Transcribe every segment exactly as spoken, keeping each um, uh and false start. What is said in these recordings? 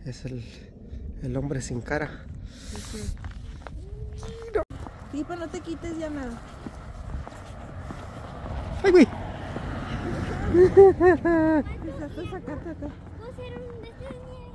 Es el, el hombre sin cara. Sí, sí, pero no te quites ya nada. ¡Ay, güey! Empezaste a sacarte acá. ¿Puedo hacer un de este de nieve?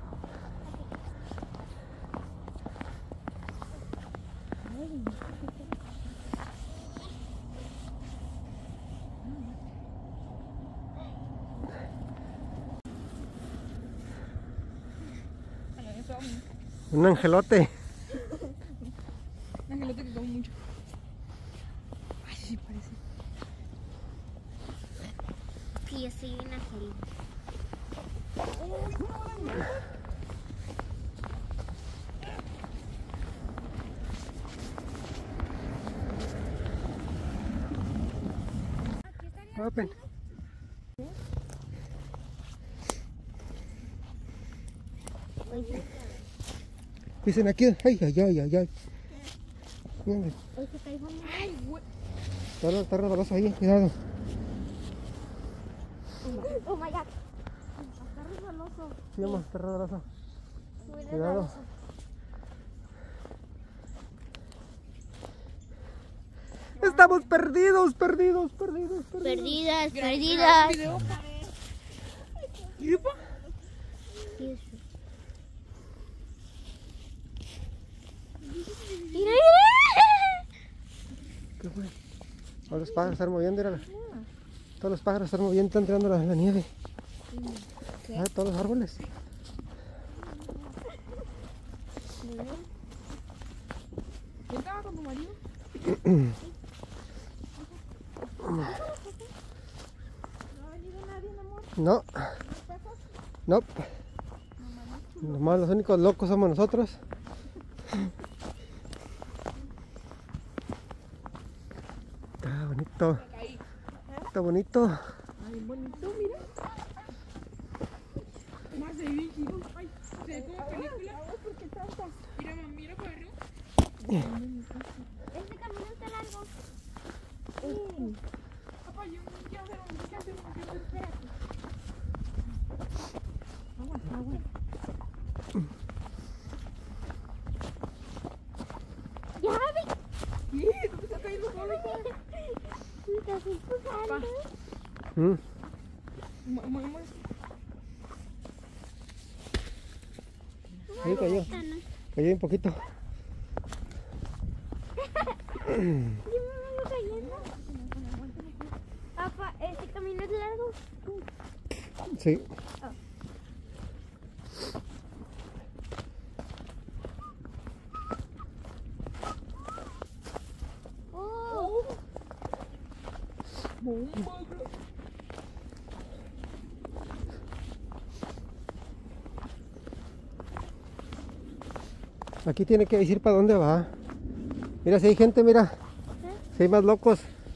Un angelote. Un angelote que come mucho. Ay, sí, parece. Sí, yo soy un angelito. Open. Dicen aquí, ay, ay, ay, ay, ay. Miren, Ay, güey. está, está resbaloso ahí, cuidado. Oh my god. Está resbaloso. Sí, mamá, está resbaloso. Muy Cuidado. resbaloso. Estamos perdidos, perdidos, perdidos, perdidos. Perdidas, Graba perdidas. un video. ¿Y pa? Mira, mira. ¿Qué fue? Todos los pájaros están moviendo, mira. Todos los pájaros están moviendo, están tirando la, la nieve. ¿Qué? Ah, todos los árboles. ¿Quién estaba con tu marido? ¿No ha venido nadie, mi amor? No. No. Nomás los únicos locos somos nosotros. Está bonito. Ahí. Está bonito. Ay, bonito, mira. Más de vigilo. Ay, se ve como película. ¿Por qué tantas? Mira, mamá, mira para arriba. Este camino está largo. Papá, yo no quiero hacer un, no quiero hacer un, no quiero hacer, espérate. Aguanta, aguanta. Ya vi. ¿Qué? ¿Dónde se ha caído solo? Me estás empujando. Mm. Ma- ma- ma- Ahí cayó. Cayó un poquito. Yo me vengo cayendo. Papá, ¿este camino es largo? Sí. Oh. Bomba. Aquí tiene que decir para dónde va. Mira, si hay gente, mira. Si hay más locos.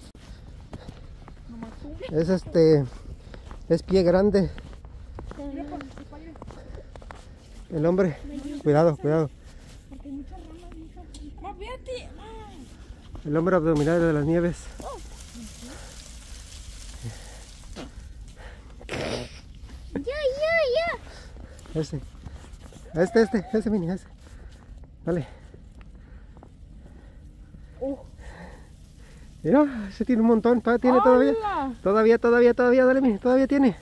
Nomás tú. Es este. Es pie grande. Mira, pues, se falla. El hombre. Cuidado, cuidado. Porque hay muchas ramas, muchas. Ma, fíjate. Ma. El hombre abdominal de las nieves. Yo, yo, yo. Ese. Este, este, ese mini, ese. Dale. Oh. Mira, ese tiene un montón. Todavía tiene, todavía. ¡Hala! Todavía, todavía, todavía, dale, mini, todavía tiene.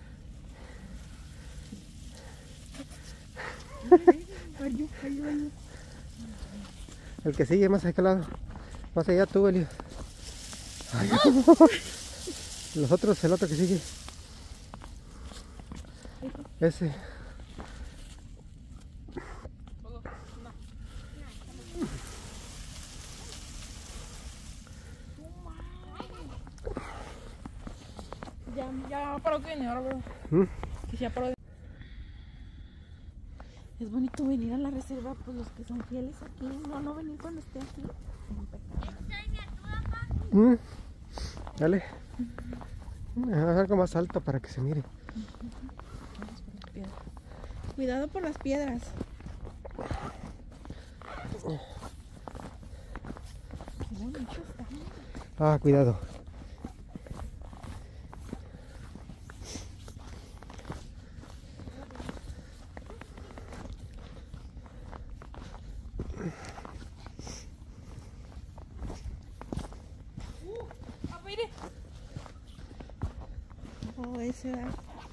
Ay, yo, ay, yo, ay, yo. El que sigue más a aquel lado. Más allá tú, Elio. Ay, los otros, el otro que sigue. Ese. Ya, ya paró que venir ahora, bro. ¿Mm? Que ya paró de... Es bonito venir a la reserva, pues los que son fieles aquí. No, no venir cuando esté aquí. ¿Mm? Dale. Haz algo más alto para que se mire. Cuidado por las piedras. Qué bonito está. Ah, cuidado. Oh, ese da.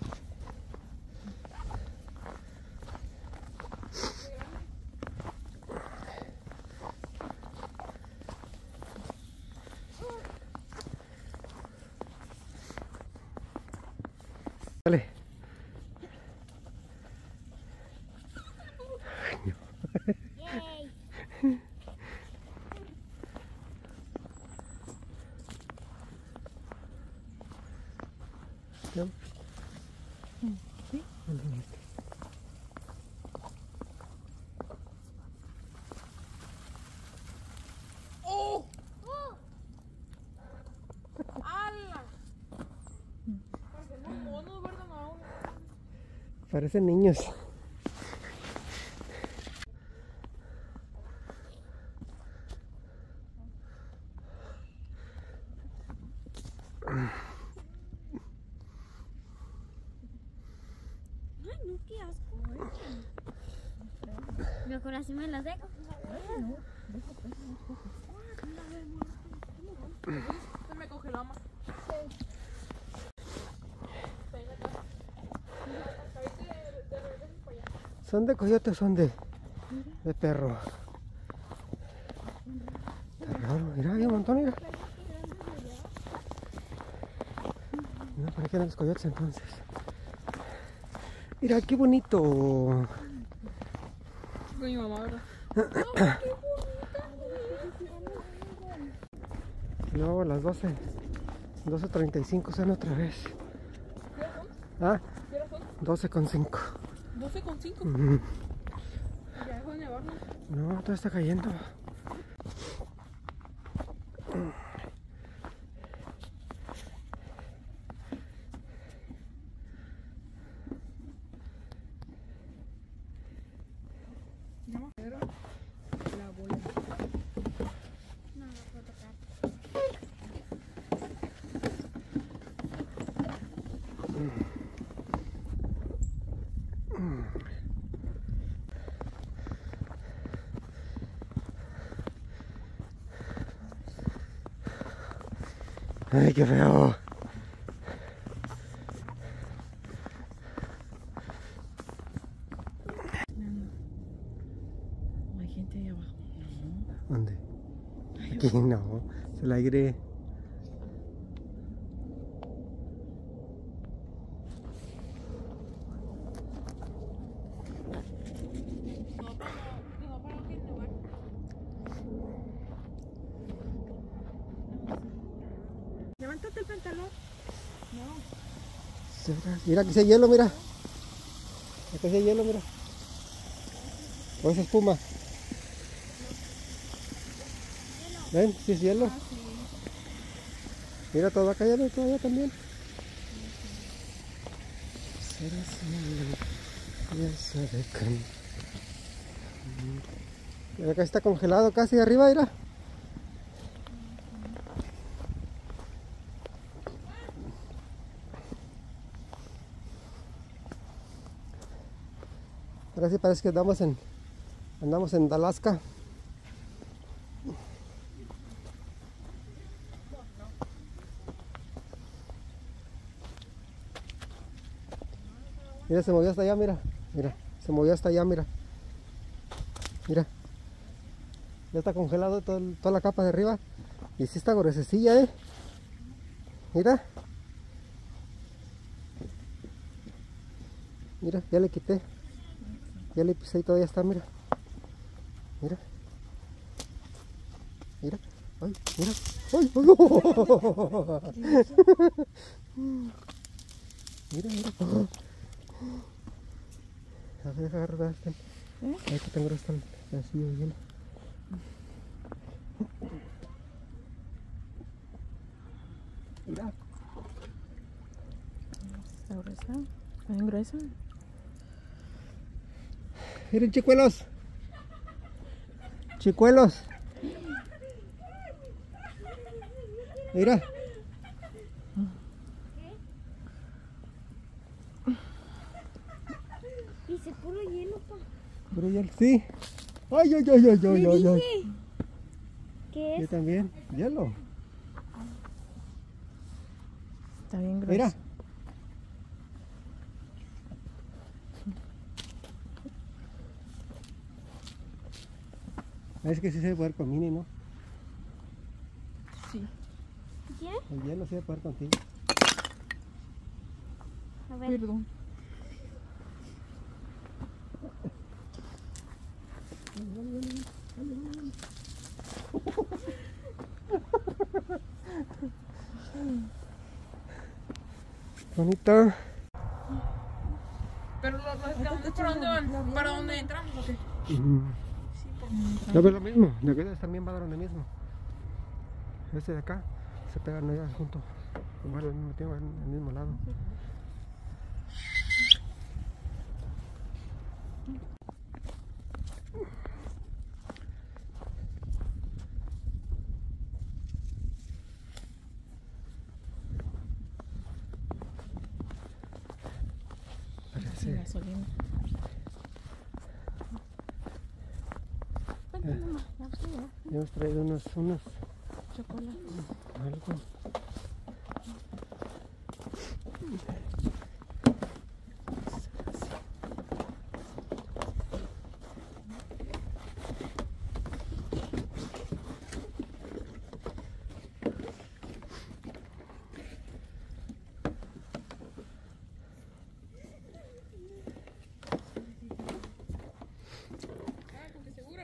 Dale. Yay. ¿Ya? Sí. ¡Oh! Oh, ¡Hala! Parecemos monos, ¿verdad? No. Parecen niños. ay, no, qué asco. Mejor así me las dejo. Se me congeló más. ¿Son de coyote o son de, de perro? Está raro, mira, hay un montón, mira. No, para qué eran los coyotes entonces. Mira, qué bonito. Con mi mamá, ¿verdad? Y luego a las doce, doce treinta y cinco son otra vez. Ah, ¿Qué hora son? doce con cinco. doce con cinco. Mm, Ya dejó de nevar, ¿no? No, todo está cayendo. La bola. No, no puedo tocar. Ay, qué feo. Hay gente ahí abajo. ¿Dónde? Aquí no, es el aire. No, pero no, no, para que nevar. Levántate el pantalón. No. Mira, aquí se hielo, mira. Aquí se hielo, mira. O esa espuma. ¿Ven? Sí es hielo. Ah, sí. Mira, todo va cayendo todavía también. Y acá está congelado casi arriba, mira. Ahora sí parece que andamos en andamos en Alaska. Mira, se movió hasta allá, mira. Mira, se movió hasta allá, mira. Mira. Ya está congelado todo el- toda la capa de arriba. Y sí está gruesecilla, eh. Mira. Mira, ya le quité. Ya le pisé y todavía está, mira. Mira. Mira. Ay, mira. Ay, ay, oh. Mira, mira. A ver, deja agarrar este. ¿Eh? Ahí que tengo este así de hielo. Mira. ¿Está gruesa? ¿Está bien gruesa? Miren, chicuelos. Chicuelos. Mira. Dice puro hielo, pa. Puro hielo. Sí. Ay, ay, ay, ay, ay, Le ay, ay. dije. ¿Qué Yo es? también. Hielo. Está bien gruesa. Mira. Es que sí se puede con Mini, ¿no? Sí. ¿Qué? El hielo sí se puede contigo. A ver. Perdón. Bonito. Pero los restaurantes, ¿para dónde van? ¿Para dónde entramos o qué? Mm. Sí, por dónde entramos. No, pero lo mismo, de aquellas también va a dar donde mismo. Este de acá se pegan ellas juntos, igual al mismo tiempo, en el mismo lado. Parece. Gasolina. Ya, ya hemos traído unos, unos Chocolate. algo. Ah, ¿con segura?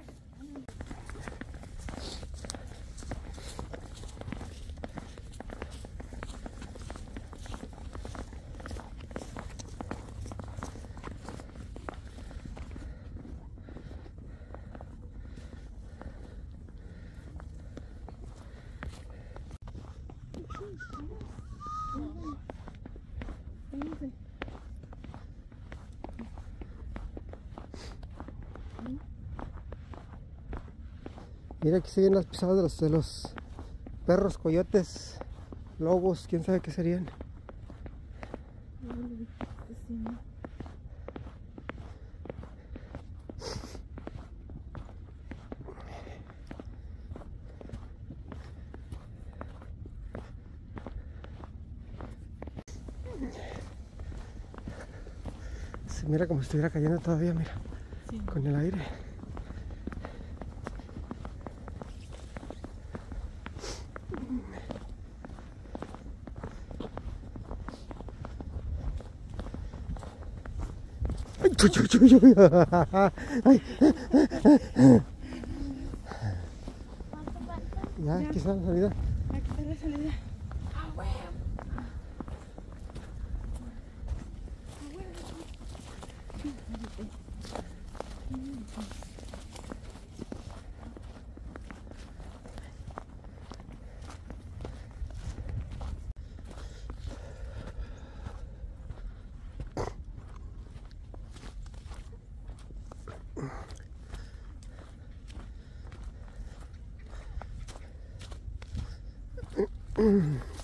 Mira, aquí se ven las pisadas de los, de los perros, coyotes, lobos, quién sabe qué serían. Se mira como si estuviera cayendo todavía, mira, Sí. con el aire. Ay, chuy, chuy, chuy, chuy. Ay. ¿Cuánto falta? Ya, aquí está la salida. Aquí está la salida. Ah, huevo. Mm.